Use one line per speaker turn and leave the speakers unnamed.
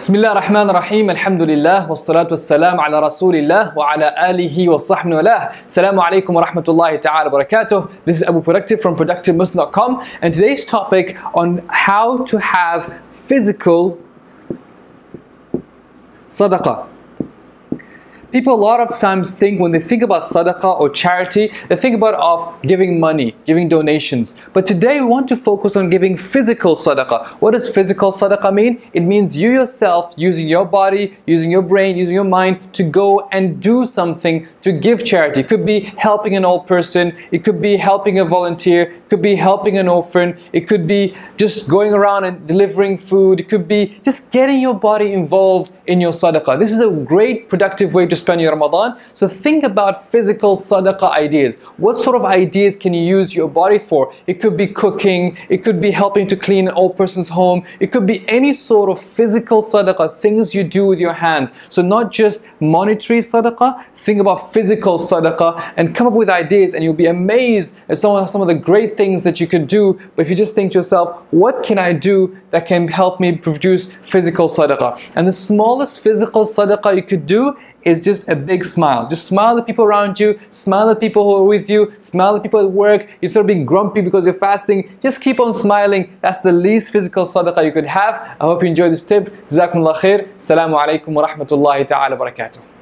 بسم الله الرحمن الرحيم. الحمد لله والصلاة والسلام على رسول الله وعلى آله وصحبه وله. Assalamu alaikum wa rahmatullahi ta'ala wa barakatuh. This is Abu Productive from ProductiveMuslim.com, and today's topic on how to have physical sadaqah. People a lot of times think, when they think about sadaqah or charity, they think about giving money, giving donations. But today we want to focus on giving physical sadaqah. What does physical sadaqah mean? It means you yourself using your body, using your brain, using your mind to go and do something to give charity. It could be helping an old person, it could be helping a volunteer, it could be helping an orphan, it could be just going around and delivering food, it could be just getting your body involved in your sadaqah. This is a great productive way to spend your Ramadan. So think about physical sadaqah ideas. What sort of ideas can you use your body for? It could be cooking, it could be helping to clean an old person's home, it could be any sort of physical sadaqah, things you do with your hands. So not just monetary sadaqah, think about physical sadaqah and come up with ideas, and you'll be amazed at some of the great things that you could do. But if you just think to yourself, what can I do that can help me produce physical sadaqah? And the smallest physical sadaqah you could do is just a big smile. Just smile at the people around you, smile at people who are with you, smile at people at work. You start being grumpy because you're fasting, just keep on smiling. That's the least physical sadaqah you could have. I hope you enjoyed this tip. Jazakumullah khair. Assalamu alaikum wa rahmatullahi ta'ala wa barakatuh.